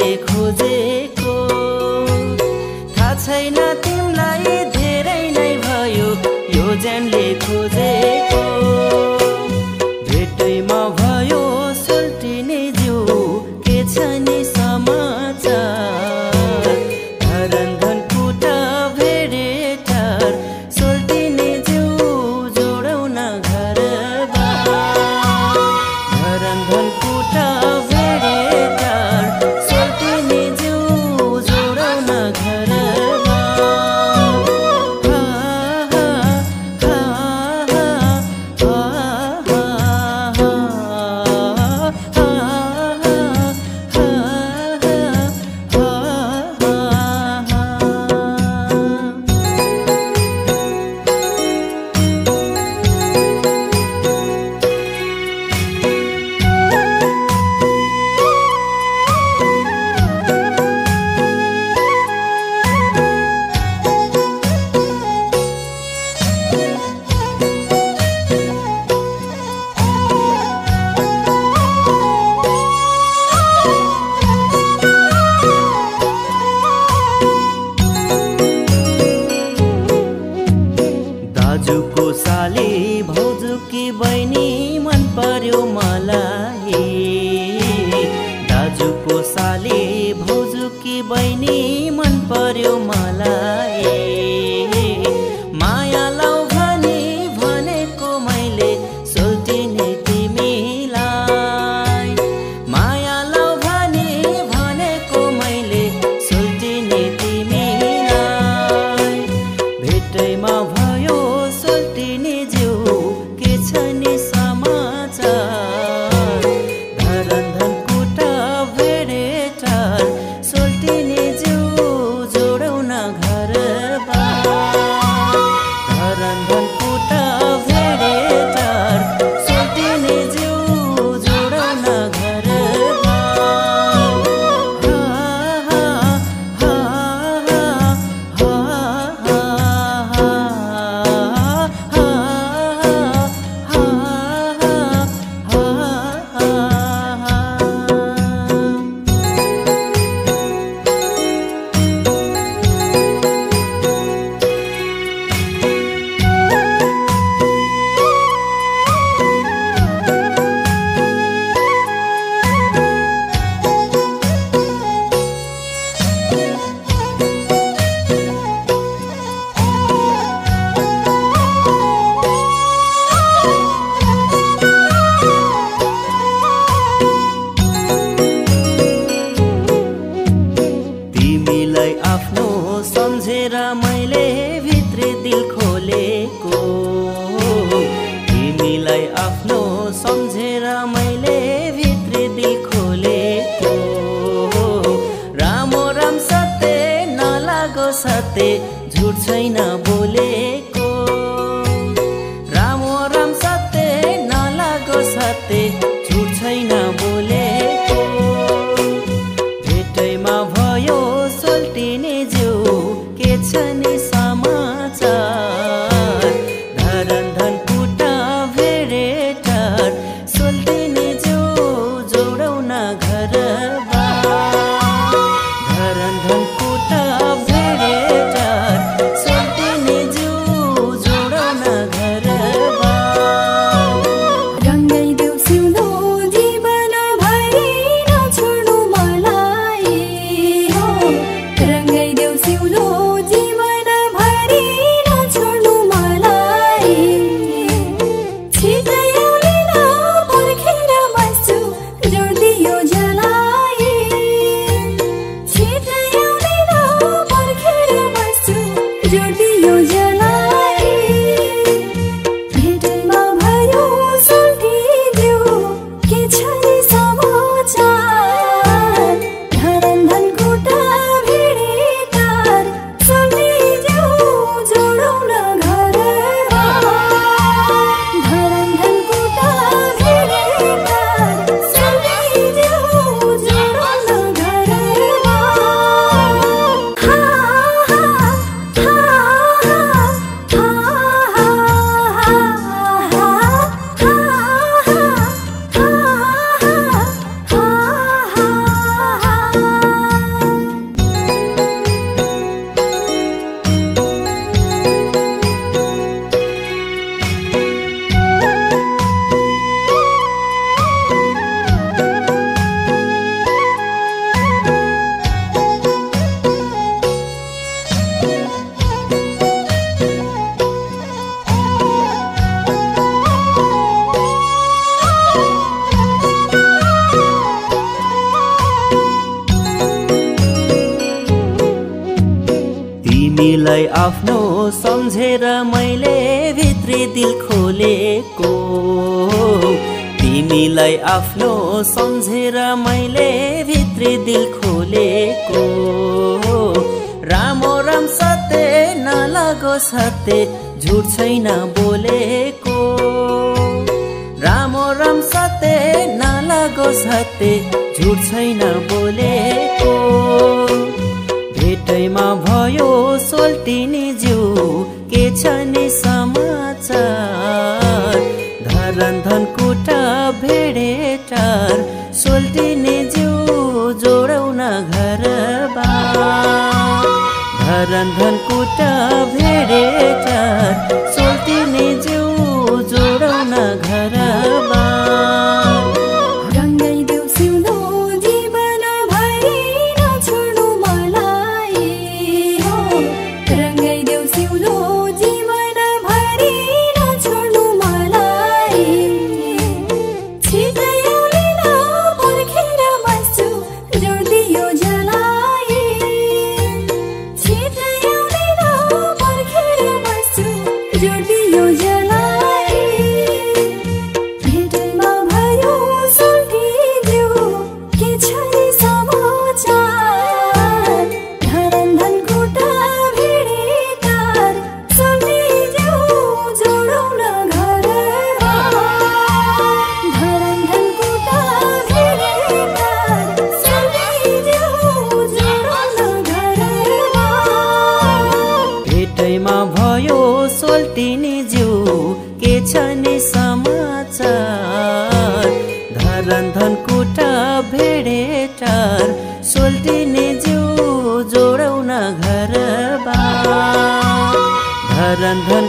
खोजेको थाहा छैन तिमीलाई धेरै नै भयो यो ज्यानले खोजेको भेटैमा भयो सुल्टिने जिउ के छ नि समाचार धरन कुटा भेडेटार सुल्टिने जिउ जोडौ न घरबार धरन कुटा भेडेटार सुल्टिने जिउ जोडौ न दाजुको साली भाउजूकी बहिनी मन पर्यो मलाई दाजुको साली भाउजूकी बहिनी मन पर्यो मलाई माया लाउ भनी भनेको मैले सुल्टिने तिमीलाई माया लाउ भनी भनेको मैले सुल्टिने तिमीलाई भेटैमा भयो सुल्टिने जिउ के छ नि समाचार धरन कुटा भेडेटार सुल्टिने जिउ जोडौ न घरबार धरन कुटा भेडेटार सुल्टिने जिउ जोडौ न तिमीलाई आफ्नो सम्झेर मैले भित्री दिल खोलेको तिमीलाई आफ्नो सम्झेर मैले भित्री दिल खोलेको रामो राम सत्य नलागो सत्य झुट छैन बोलेको रामो राम सत्य नलागो सत्य झुट छैन बोलेको भेटैमा भयो सुल्टिने जिउ के छ नि समाचार धरन कुटा भेडेटार सुल्टिने जिउ जोडौ न घरबार धरन कुटा भेडेटार सुल्टिने तिमीलाई आफ्नो सम्झेर मैले भित्री दिल खोलेको तिमीलाई आफ्नो सम्झेर मैले भित्री दिल खोलेको रामो राम सत्य नलागो सत्य झुट छैन बोलेको रामो राम सत्य नलागो सत्य झुट छैन बोलेको भेटैमा भयो सोल्टिने जिउ के छ नि समाचार धरन धनकुटा भेडेटार सोल्टिने जिउ जोडाउन घरबार धरन धनकुटा भेडेटार सोल्टिने जिउ जोडाउन घरबार रङ्गाइदेऊ सिउँदो जीवन भरि नछोड्नु मलाई हो रङ्गाइदेऊ सिउँदो जीवन भरि नछोड्नु मलाई छिटै आउलिन पर्खेर बस्छु जोडिदियो जलाई छिटै आउलिन पर्खेर बस्छु जोडिदियो जलाई भेटैमा भयो सोल्टिदेऊ के छ नि समाचार धरन धनकुटा भेडेटार सोल्टिदेऊ जोडाउन घरबार धरन धनकुटा भेडेटार सोल्टिदेऊ जोडाउन घरबार भेटैमा भयो सोल्टिने जिउ के छ नि समाचार धरन धनकुटा भेडेटार सोल्टिने जिउ जोडाउन घरबार धरन धन